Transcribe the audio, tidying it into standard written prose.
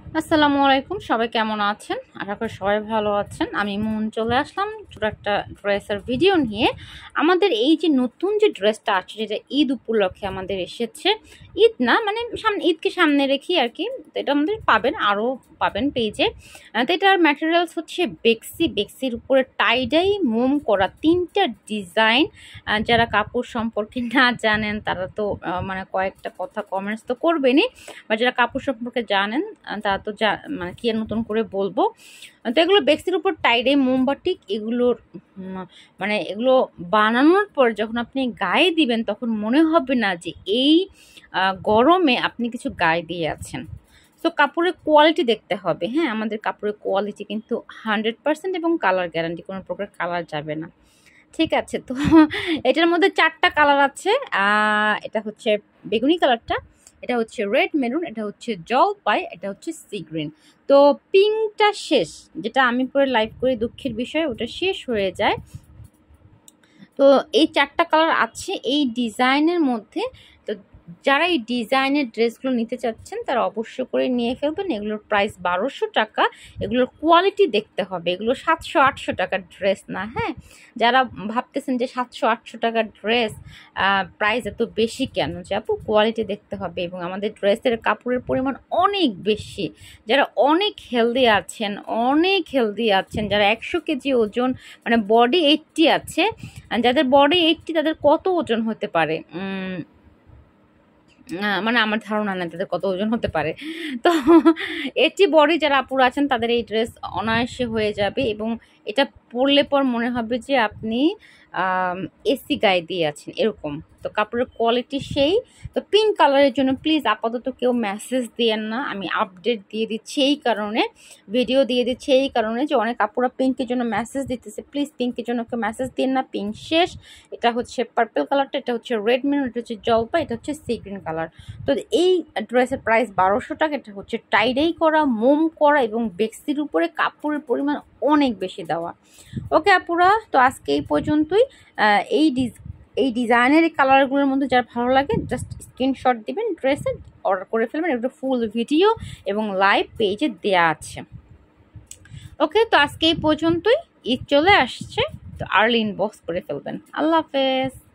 আসসালামু আলাইকুম, সবাই কেমন আছেন? আশা করি সবাই ভালো আছেন। আমি মন চলে আসলাম ছোট একটা ড্রেসের ভিডিও নিয়ে। আমাদের এই যে নতুন যে ড্রেসটা আছে, যেটা ঈদ উপলক্ষে আমাদের এসেছে। ঈদ না মানে সামনে, ঈদকে সামনে রেখে আর কি। তো এটা আমাদের পাবেন, আরও পাবেন পেজে। তো এটার ম্যাটেরিয়ালস হচ্ছে বেক্সির উপরে টাইডাই মোম করা 3টা ডিজাইন। যারা কাপড় সম্পর্কে না জানেন তারা তো মানে কয়েকটা কথা কমেন্টস তো করবেনই, বা যারা কাপড় সম্পর্কে জানেন তারা তো মানে কি আর নতুন করে বলবো। তো এগুলো বেক্সির উপর টাইডে মোমবাটিক এগুলোর মানে এগুলো বানানোর পর যখন আপনি গায়ে দিবেন তখন মনে হবে না যে এই গরমে আপনি কিছু গায়ে দিয়ে আছেন। তো কাপড়ের কোয়ালিটি দেখতে হবে। হ্যাঁ, আমাদের কাপড়ের কোয়ালিটি কিন্তু 100% এবং কালার গ্যারান্টি, কোনো প্রকার কালার যাবে না। ঠিক আছে, তো এটার মধ্যে 4টা কালার আছে। এটা হচ্ছে বেগুনি কালারটা, এটা হচ্ছে রেড মেরুন, এটা হচ্ছে জলপাই, এটা হচ্ছে সি গ্রিন। তো পিঙ্কটা শেষ, যেটা আমি পরে লাইভ করে দুঃখের বিষয়, ওটা শেষ হয়ে যায়। তো এই 4টা কালার আছে এই ডিজাইনের মধ্যে। তো যারা এই ডিজাইনের ড্রেসগুলো নিতে চাচ্ছেন তারা অবশ্য করে নিয়ে ফেলবেন। এগুলোর প্রাইস 1200 টাকা। এগুলোর কোয়ালিটি দেখতে হবে, এগুলো 700-800 টাকার ড্রেস না। হ্যাঁ, যারা ভাবতেছেন যে 700-800 টাকার ড্রেস প্রাইস এত বেশি কেন, যে আপু কোয়ালিটি দেখতে হবে। এবং আমাদের ড্রেসের কাপড়ের পরিমাণ অনেক বেশি। যারা অনেক হেলদি আছেন, যারা 100 কেজি ওজন, মানে বডি 80 আছে, যাদের বডি 80 তাদের কত ওজন হতে পারে মানে আমার ধারণা নেই তাদের কত ওজন হতে পারে। তো 80 বডি যারা আপুরা আছেন তাদের এই ড্রেস অনায়াসে হয়ে যাবে, এবং এটা পরলে পর মনে হবে যে আপনি এসি গায়ে দিয়ে আছেন এরকম। তো কাপড়ের কোয়ালিটি সেই। তো পিঙ্ক কালারের জন্য প্লিজ আপাতত কেউ মেসেজ দিয়েন না, আমি আপডেট দিয়ে দিচ্ছি এই কারণে, ভিডিও দিয়ে দিচ্ছি এই কারণে যে অনেক আপুরা পিঙ্কের জন্য মেসেজ দিতেছে। প্লিজ পিঙ্কের জন্য কেউ মেসেজ দিন না, পিঙ্ক শেষ। এটা হচ্ছে পার্পল কালারটা, এটা হচ্ছে রেড মেরুন, এটা হচ্ছে জলপাই, এটা হচ্ছে সি গ্রিন কালার। তো এই ড্রেসের প্রাইস 1200 টাকা। এটা হচ্ছে টাইডাই করা, মোম করা, এবং বেক্সির উপরে কাপড়ের পরিমাণ অনেক বেশি দেওয়া। ওকে আপুরা, তো আজকে এই পর্যন্তই। এই ডিজাইনের কালারগুলোর মধ্যে যার ভালো লাগে জাস্ট স্ক্রিনশট দিবেন, ড্রেসের অর্ডার করে ফেলবেন। একটা ফুল ভিডিও এবং লাইভ পেজে দেয়া আছে। ওকে, তো আজকে এই পর্যন্তই। ঈদ চলে আসছে, তো আর্লি ইনবক্স করে ফেলবেন। আল্লাহ হাফেজ।